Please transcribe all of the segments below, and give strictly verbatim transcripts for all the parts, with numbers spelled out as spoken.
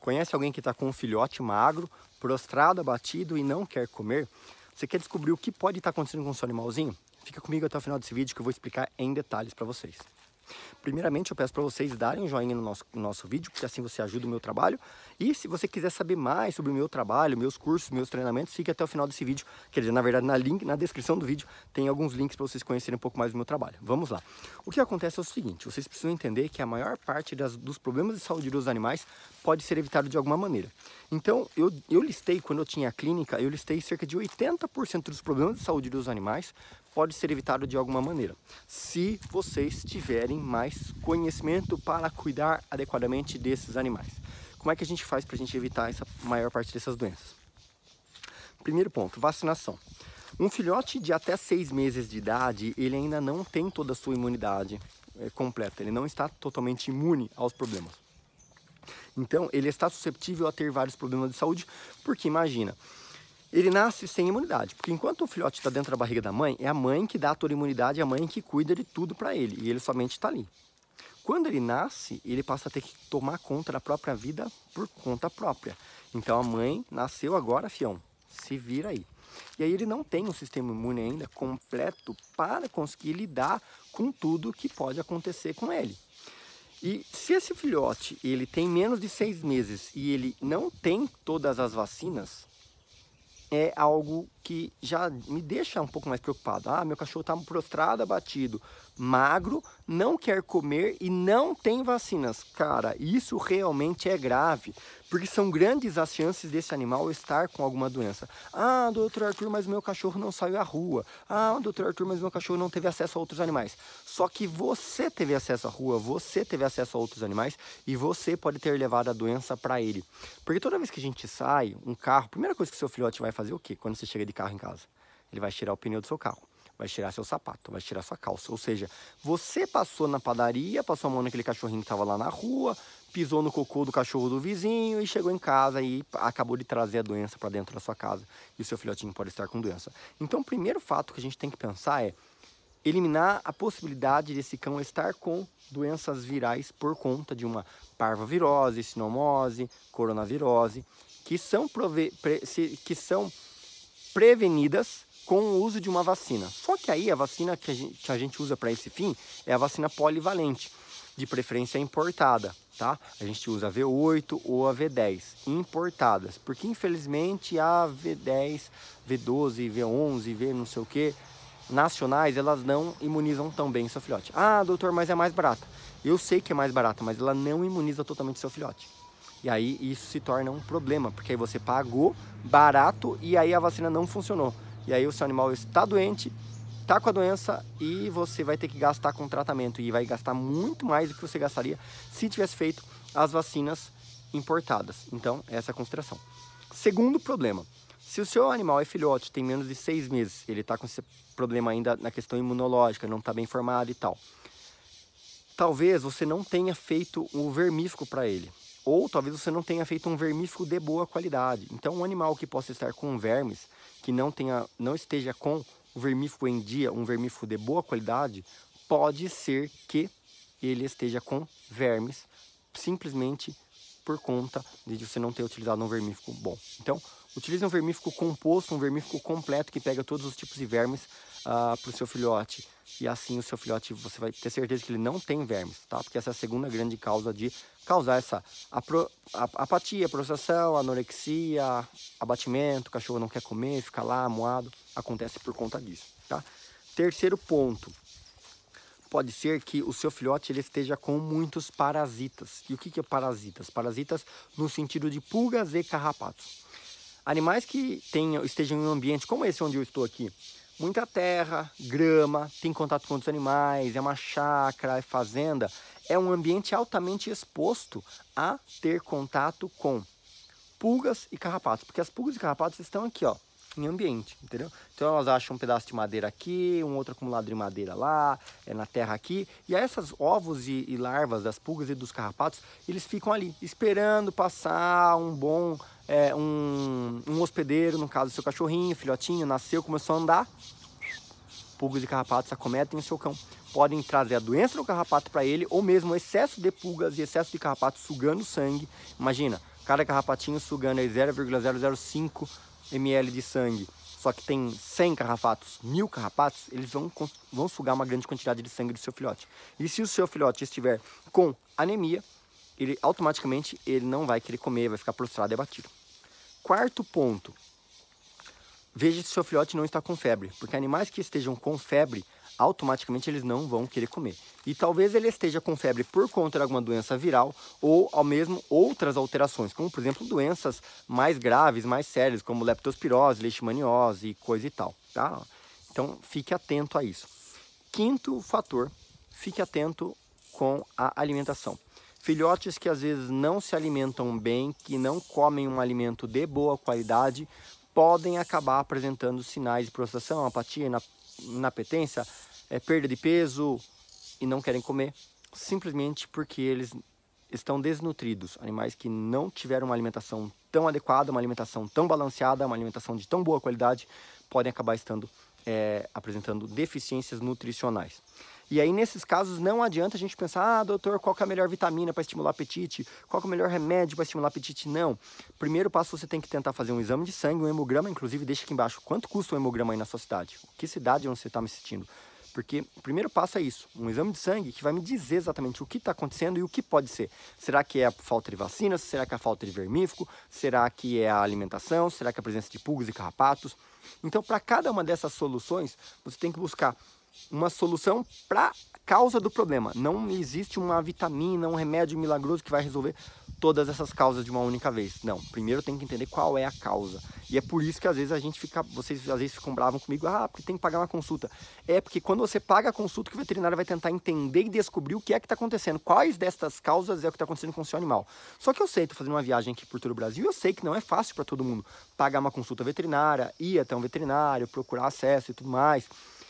Conhece alguém que está com um filhote magro, prostrado, abatido e não quer comer? Você quer descobrir o que pode estar acontecendo com o seu animalzinho? Fica comigo até o final desse vídeo que eu vou explicar em detalhes para vocês. Primeiramente, eu peço para vocês darem um joinha no nosso, no nosso vídeo, porque assim você ajuda o meu trabalho. E se você quiser saber mais sobre o meu trabalho, meus cursos, meus treinamentos, fique até o final desse vídeo. Quer dizer, na verdade, na, link, na descrição do vídeo tem alguns links para vocês conhecerem um pouco mais do meu trabalho. Vamos lá. O que acontece é o seguinte, vocês precisam entender que a maior parte das, dos problemas de saúde dos animais pode ser evitado de alguma maneira. Então, eu, eu listei, quando eu tinha a clínica, eu listei cerca de oitenta por cento dos problemas de saúde dos animais pode ser evitado de alguma maneira, se vocês tiverem mais conhecimento para cuidar adequadamente desses animais. Como é que a gente faz para a gente evitar essa maior parte dessas doenças? Primeiro ponto, vacinação. Um filhote de até seis meses de idade, ele ainda não tem toda a sua imunidade é, completa, ele não está totalmente imune aos problemas. Então, ele está suscetível a ter vários problemas de saúde, porque imagina, ele nasce sem imunidade, porque enquanto o filhote está dentro da barriga da mãe, é a mãe que dá toda a imunidade, é a mãe que cuida de tudo para ele, e ele somente está ali. Quando ele nasce, ele passa a ter que tomar conta da própria vida por conta própria. Então a mãe nasceu agora, fião, se vira aí. E aí ele não tem um sistema imune ainda completo para conseguir lidar com tudo que pode acontecer com ele. E se esse filhote ele tem menos de seis meses e ele não tem todas as vacinas, é algo que já me deixa um pouco mais preocupado. Ah, meu cachorro está prostrado, abatido, magro, não quer comer e não tem vacinas. Cara, isso realmente é grave, porque são grandes as chances desse animal estar com alguma doença. Ah, doutor Arthur, mas meu cachorro não saiu à rua. Ah, doutor Arthur, mas meu cachorro não teve acesso a outros animais. Só que você teve acesso à rua, você teve acesso a outros animais e você pode ter levado a doença para ele. Porque toda vez que a gente sai, um carro, a primeira coisa que seu filhote vai fazer é o quê? Quando você chega de carro em casa? Ele vai tirar o pneu do seu carro, vai tirar seu sapato, vai tirar sua calça. Ou seja, você passou na padaria, passou a mão naquele cachorrinho que estava lá na rua, pisou no cocô do cachorro do vizinho e chegou em casa e acabou de trazer a doença para dentro da sua casa. E o seu filhotinho pode estar com doença. Então, o primeiro fato que a gente tem que pensar é eliminar a possibilidade desse cão estar com doenças virais por conta de uma parvovirose, sinomose, coronavirose, que são, prove pre que são prevenidas com o uso de uma vacina. Só que aí a vacina que a gente, que a gente usa para esse fim é a vacina polivalente, de preferência importada, tá? A gente usa a V oito ou a V dez, importadas, porque infelizmente a V dez, V doze, V onze, V não sei o que, nacionais, elas não imunizam tão bem seu filhote. Ah, doutor, mas é mais barata. Eu sei que é mais barata, mas ela não imuniza totalmente seu filhote. E aí isso se torna um problema, porque aí você pagou barato e aí a vacina não funcionou. E aí o seu animal está doente, está com a doença e você vai ter que gastar com tratamento. E vai gastar muito mais do que você gastaria se tivesse feito as vacinas importadas. Então, essa é a consideração. Segundo problema, se o seu animal é filhote, tem menos de seis meses, ele está com esse problema ainda na questão imunológica, não está bem formado e tal. Talvez você não tenha feito o vermífugo para ele. Ou talvez você não tenha feito um vermífugo de boa qualidade. Então, um animal que possa estar com vermes, que não, tenha, não esteja com o vermífugo em dia, um vermífugo de boa qualidade, pode ser que ele esteja com vermes, simplesmente por conta de você não ter utilizado um vermífugo bom. Então, utilize um vermífugo composto, um vermífugo completo que pega todos os tipos de vermes uh, para o seu filhote. E assim o seu filhote, você vai ter certeza que ele não tem vermes, tá? Porque essa é a segunda grande causa de causar essa apro, apatia, prostração, anorexia, abatimento, o cachorro não quer comer, fica lá moado, acontece por conta disso, tá? Terceiro ponto, pode ser que o seu filhote ele esteja com muitos parasitas. E o que que é parasitas? Parasitas no sentido de pulgas e carrapatos. Animais que tenham, estejam em um ambiente como esse onde eu estou aqui, muita terra, grama, tem contato com outros animais, é uma chácara, é fazenda, é um ambiente altamente exposto a ter contato com pulgas e carrapatos, porque as pulgas e carrapatos estão aqui, ó, em ambiente, entendeu? Então elas acham um pedaço de madeira aqui, um outro acumulado de madeira lá, é na terra aqui, e aí essas ovos e, e larvas das pulgas e dos carrapatos, eles ficam ali, esperando passar um bom, é, um, um hospedeiro, no caso do seu cachorrinho, filhotinho, nasceu, começou a andar, pulgas e carrapatos acometem o seu cão, podem trazer a doença do carrapato para ele, ou mesmo o excesso de pulgas e excesso de carrapatos sugando sangue. Imagina, cada carrapatinho sugando aí zero vírgula zero zero cinco mililitros de sangue, só que tem cem carrapatos, mil carrapatos, eles vão, vão sugar uma grande quantidade de sangue do seu filhote. E se o seu filhote estiver com anemia, ele automaticamente ele não vai querer comer, vai ficar prostrado e abatido. Quarto ponto, veja se o seu filhote não está com febre, porque animais que estejam com febre, automaticamente eles não vão querer comer. E talvez ele esteja com febre por conta de alguma doença viral ou ao mesmo outras alterações, como por exemplo doenças mais graves, mais sérias, como leptospirose, leishmaniose e coisa e tal, tá? Então fique atento a isso. Quinto fator, fique atento com a alimentação. Filhotes que às vezes não se alimentam bem, que não comem um alimento de boa qualidade, podem acabar apresentando sinais de prostração, apatia, inapetência, é, perda de peso e não querem comer, simplesmente porque eles estão desnutridos. Animais que não tiveram uma alimentação tão adequada, uma alimentação tão balanceada, uma alimentação de tão boa qualidade, podem acabar estando é, apresentando deficiências nutricionais. E aí, nesses casos, não adianta a gente pensar, ah, doutor, qual que é a melhor vitamina para estimular o apetite? Qual que é o melhor remédio para estimular o apetite? Não. Primeiro passo, você tem que tentar fazer um exame de sangue, um hemograma, inclusive, deixa aqui embaixo, quanto custa um hemograma aí na sua cidade? Que cidade onde você está me assistindo? Porque o primeiro passo é isso, um exame de sangue que vai me dizer exatamente o que está acontecendo e o que pode ser. Será que é a falta de vacinas? Será que é a falta de vermífugo? Será que é a alimentação? Será que é a presença de pulgas e carrapatos? Então, para cada uma dessas soluções, você tem que buscar uma solução para a causa do problema. Não existe uma vitamina, um remédio milagroso que vai resolver todas essas causas de uma única vez. Não, primeiro tem que entender qual é a causa. E é por isso que às vezes a gente fica, vocês às vezes ficam bravos comigo, ah, porque tem que pagar uma consulta. É porque quando você paga a consulta, que o veterinário vai tentar entender e descobrir o que é que está acontecendo, quais destas causas é o que está acontecendo com o seu animal. Só que eu sei, estou fazendo uma viagem aqui por todo o Brasil, e eu sei que não é fácil para todo mundo pagar uma consulta veterinária, ir até um veterinário, procurar acesso e tudo mais.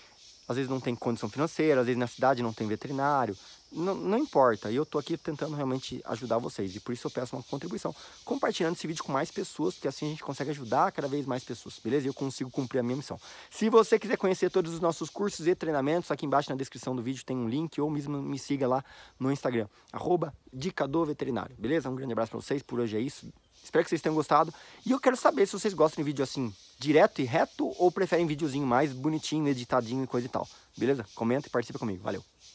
Às vezes não tem condição financeira, às vezes na cidade não tem veterinário, não, não importa. E eu tô aqui tentando realmente ajudar vocês, e por isso eu peço uma contribuição, compartilhando esse vídeo com mais pessoas, porque assim a gente consegue ajudar cada vez mais pessoas, beleza? E eu consigo cumprir a minha missão. Se você quiser conhecer todos os nossos cursos e treinamentos, aqui embaixo na descrição do vídeo tem um link, ou mesmo me siga lá no Instagram, arroba Dica do Veterinário, beleza? Um grande abraço pra vocês, por hoje é isso. Espero que vocês tenham gostado. E eu quero saber se vocês gostam de vídeo assim, direto e reto, ou preferem videozinho mais bonitinho, editadinho e coisa e tal. Beleza? Comenta e participa comigo. Valeu!